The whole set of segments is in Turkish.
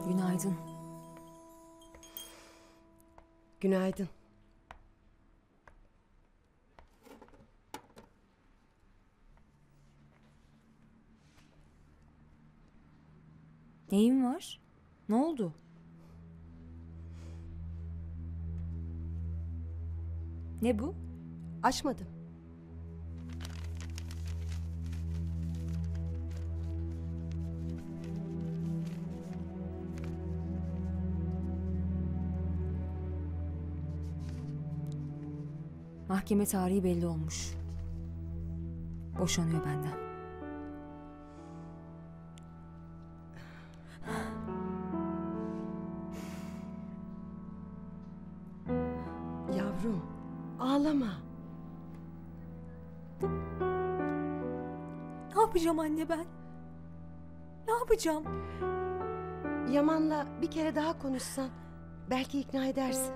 Günaydın. Günaydın. Neyin var? Ne oldu? Ne bu? Açmadım. Mahkeme tarihi belli olmuş. Boşanıyor benden. Yavrum, ağlama. Ne yapacağım anne ben? Ne yapacağım? Yaman'la bir kere daha konuşsan belki ikna edersin.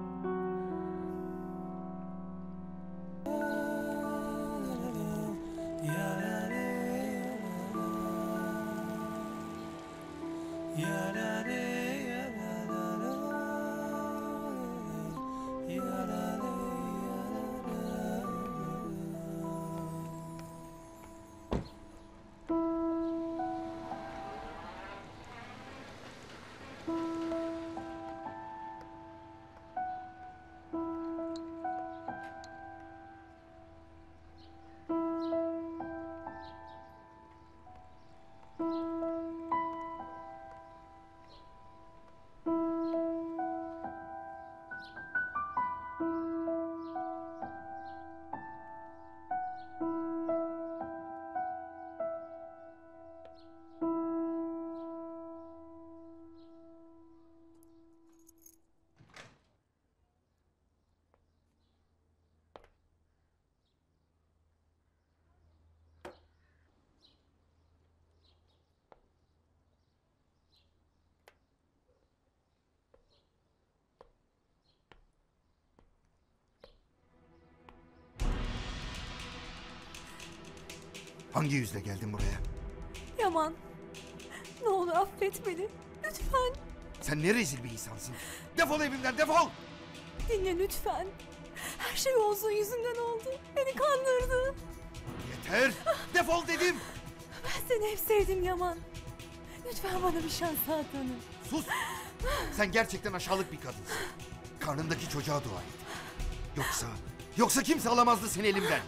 Hangi yüzle geldin buraya? Yaman. Ne olur affet beni. Lütfen. Sen ne rezil bir insansın. Defol evimden, defol! Dinle lütfen. Her şey Oğuz'un yüzünden oldu. Beni kandırdı. Yeter! Defol dedim! Ben seni hep sevdim Yaman. Lütfen bana bir şans daha tanı. Sus! Sen gerçekten aşağılık bir kadınsın. Karnındaki çocuğa dua et. Yoksa kimse alamazdı seni elimden.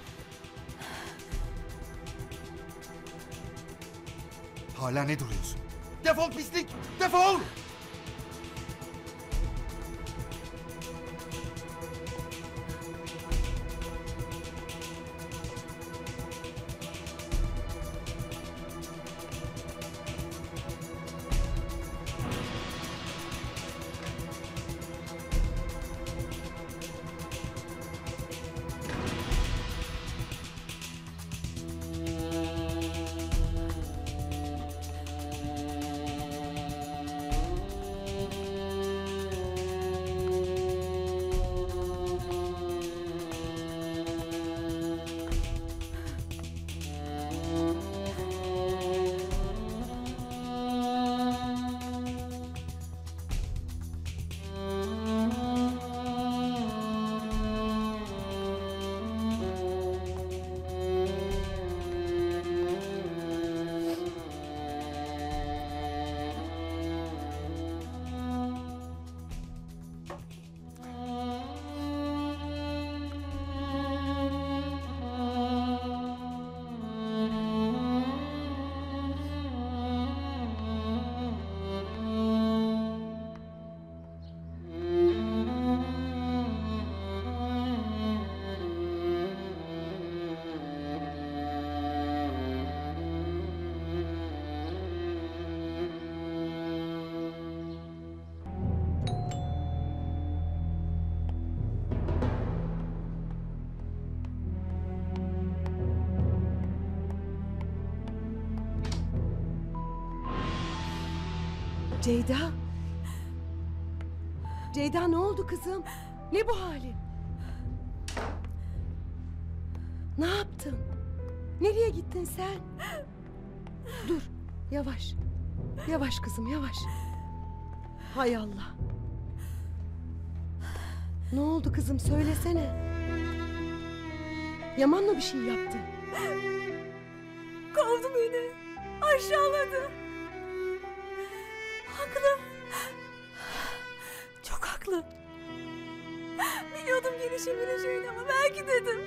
Hala ne duruyorsun? Defol pislik! Defol! Ceyda. Ceyda ne oldu kızım? Ne bu hali? Ne yaptın? Nereye gittin sen? Dur, yavaş. Yavaş kızım, yavaş. Hay Allah. Ne oldu kızım söylesene. Yaman mı bir şey yaptı? Kovdu beni. Aşağıladı. Haklı. Çok haklı. Biliyordum gelişebileceğini ama belki dedim.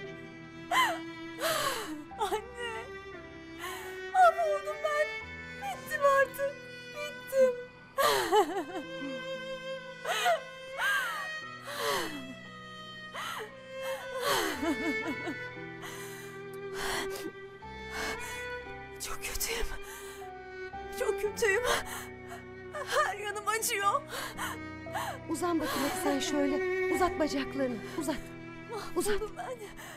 Anne. Mahvoldum ben. Bittim artık. Bittim. Çok kötüyüm. Çok kötüyüm. Her yanım acıyor. Uzan bakayım hadi sen şöyle. Uzat bacaklarını. Uzat. Uzat. Mahvoldum ben.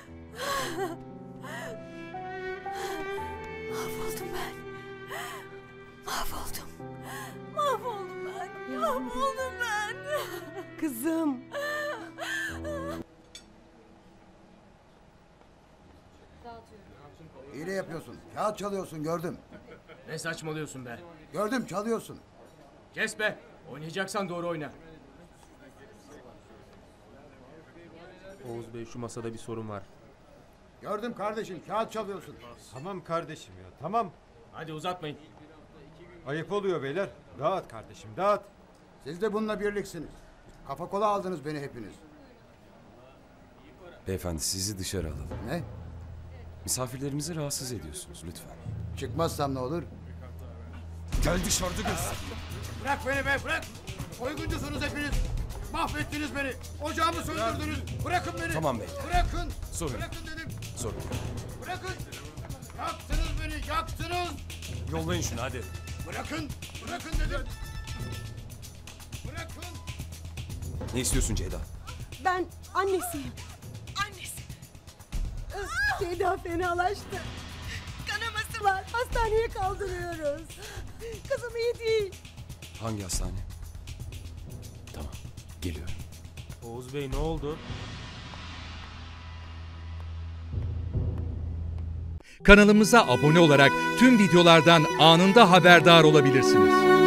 Mahvoldum ben. Mahvoldum. Mahvoldum ben. Mahvoldum ben. Kızım. Hile yapıyorsun. Kağıt çalıyorsun gördüm. Ne saçmalıyorsun be? Gördüm çalıyorsun. Kes be. Oynayacaksan doğru oyna. Oğuz Bey şu masada bir sorun var. Gördüm kardeşim kağıt çalıyorsun. Tamam kardeşim ya tamam. Hadi uzatmayın. Ayıp oluyor beyler. Dağıt kardeşim dağıt. Siz de bununla birliksiniz. Kafa kola aldınız beni hepiniz. Beyefendi sizi dışarı alalım. Ne? Misafirlerimizi rahatsız ediyorsunuz lütfen. Çıkmazsam ne olur? Gel dışarıda göster. Bırak beni be bırak. Soyguncusunuz hepiniz. Mahvettiniz beni. Ocağımı söndürdünüz. Bırakın beni. Tamam bey. Bırakın. Sorun. Bırakın dedim. Sorun. Bırakın. Yaktınız beni. Yaktınız. Yollayın şunu hadi. Bırakın. Bırakın dedim. Bırakın. Ne istiyorsun Ceyda? Ben annesiyim. Annesi. Ceyda fenalaştı. Kanaması var. Hastaneye kaldırıyoruz. Kızım iyi değil. Hangi hastane? Tamam. Geliyorum. Oğuz Bey ne oldu? Kanalımıza abone olarak tüm videolardan anında haberdar olabilirsiniz.